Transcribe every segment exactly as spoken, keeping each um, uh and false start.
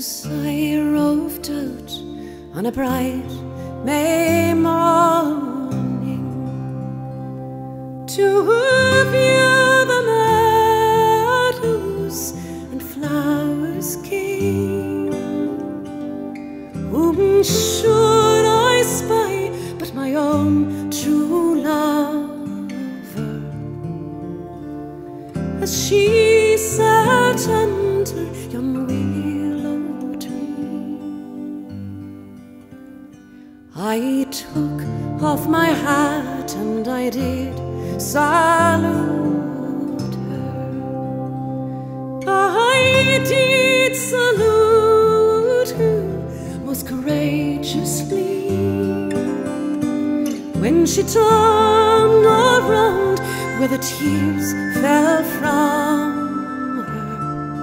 I roved out on a bright May morning to view the meadows and flowers gay. Whom should I spy but my own true lover, as she sat under yon willow tree? I took off my hat and I did salute her. I did salute her most courageously. When she turned around where the tears fell from her,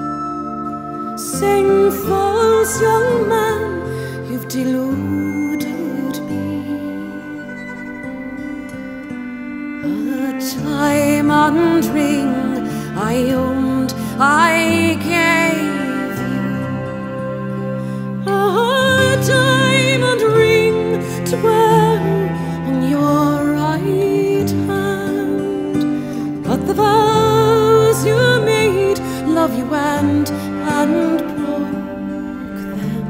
saying, "False young man, you've deluded me. A diamond ring I owned I gave you, a diamond ring to wear on your right hand, but the vows you made, love you and and broke them,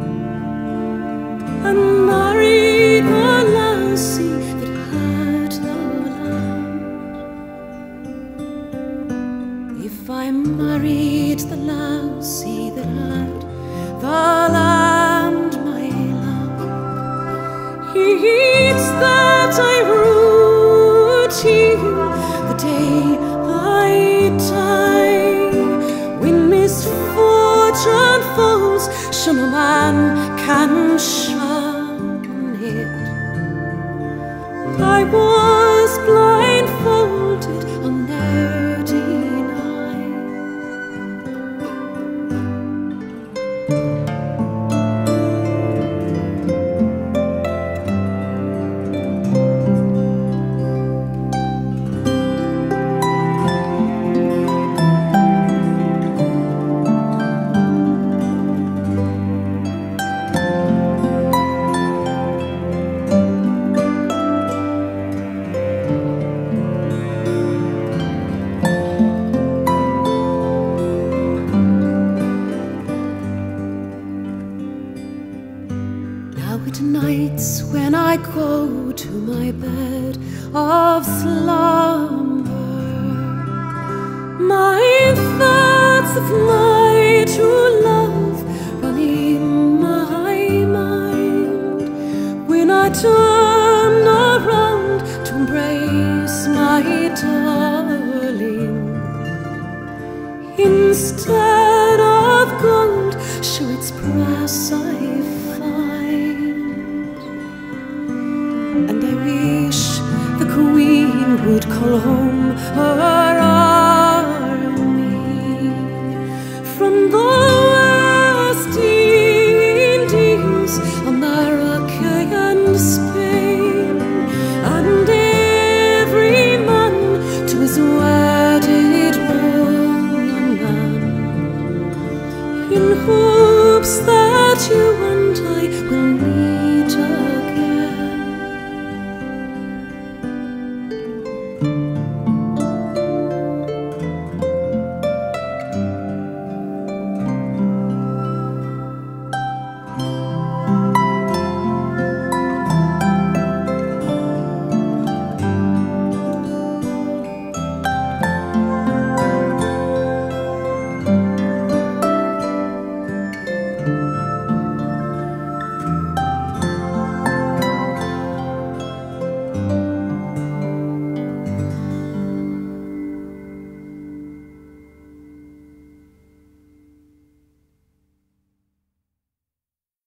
and married the lassie that had the land. If I married the lassie that had the land, my love, it's that I